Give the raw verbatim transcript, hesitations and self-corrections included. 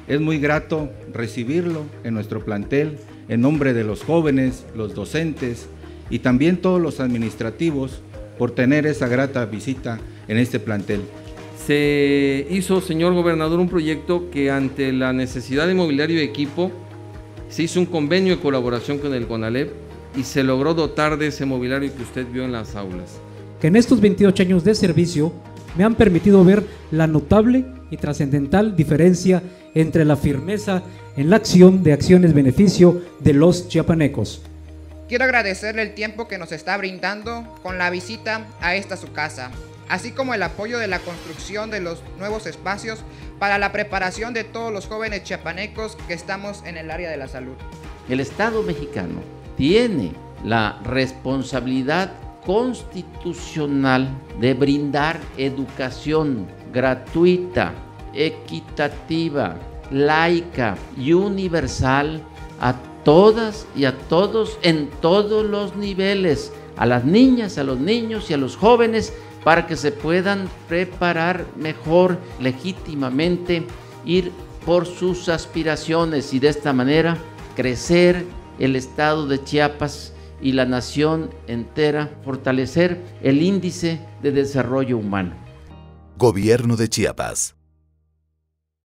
Es muy grato recibirlo en nuestro plantel, en nombre de los jóvenes, los docentes y también todos los administrativos, por tener esa grata visita en este plantel. Se hizo, señor gobernador, un proyecto que ante la necesidad de mobiliario y equipo, se hizo un convenio de colaboración con el CONALEP y se logró dotar de ese mobiliario que usted vio en las aulas. Que en estos veintiocho años de servicio me han permitido ver la notable y trascendental diferencia entre la firmeza en la acción de acciones beneficio de los chiapanecos. Quiero agradecerle el tiempo que nos está brindando con la visita a esta su casa, así como el apoyo de la construcción de los nuevos espacios para la preparación de todos los jóvenes chiapanecos que estamos en el área de la salud. El Estado mexicano tiene la responsabilidad constitucional de brindar educación gratuita, equitativa, laica y universal a todas y a todos en todos los niveles, a las niñas, a los niños y a los jóvenes, para que se puedan preparar mejor, legítimamente, ir por sus aspiraciones y de esta manera crecer el estado de Chiapas y la nación entera, fortalecer el índice de desarrollo humano. Gobierno de Chiapas.